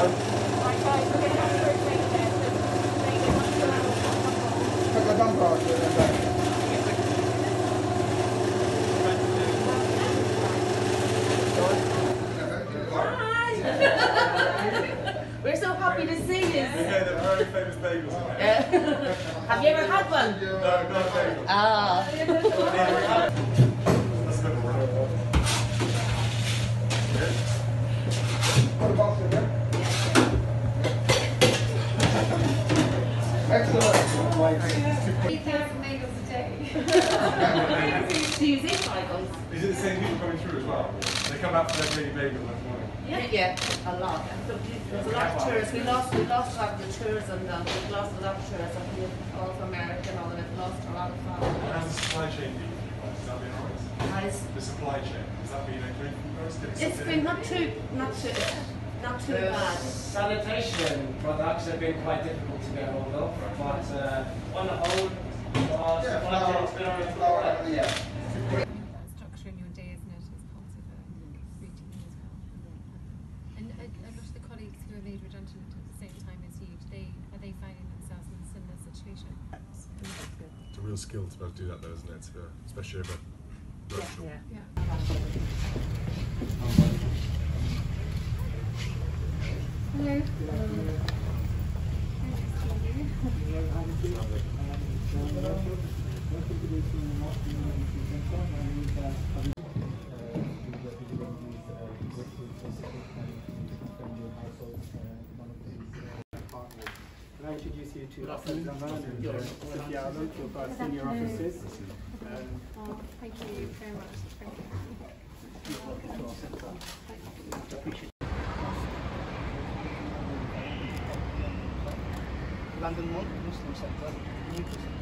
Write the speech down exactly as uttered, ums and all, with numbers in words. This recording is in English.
Right guys, we're going to have to rotate there, so they want to allow us to Put the dump out there and back. We're so happy to see you. Yeah, they're very famous bagels. Yeah. Have you ever had one? No, not bagels. Ah. Let's go for it. Put the box in there. Excellent. three thousand bagels a day. Do you think bagels? Is it the same people coming through as well? They come out for their daily bagel this morning. Yeah, yeah, a lot. There's a lot of tourists. We lost, we lost a lot of the tourism now. We've lost a lot of tourists. All from America and all of it. Lost a lot of them. How's the supply chain been for you guys? Has that been alright? Guys, The supply chain, has that been okay for you guys? Getting it's something been in? not too, not too, not too The bad. sanitation products have been quite difficult to get hold of, but uh, on the whole, our Yeah, supply flour, chain's been alright. flour, yeah. Structure in your day, isn't it, as opposed to the routine as well. And a, a lot of the colleagues who are made redundant at the same time as you, do they, are they finding themselves in a similar situation? It's a real skill to be able to do that though, isn't it? For, especially over workshop. Yeah. Yeah. Hello. Can I introduce you to Alexander and Sophia Allen, two of our senior officers. Um, Oh, thank you very much. That's very kind. London Muslim Centre, Newcastle.